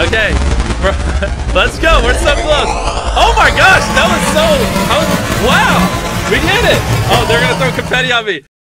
Okay. Let's go. We're so close. Oh my gosh, that was so... wow. We did it. Oh, they're going to throw confetti on me.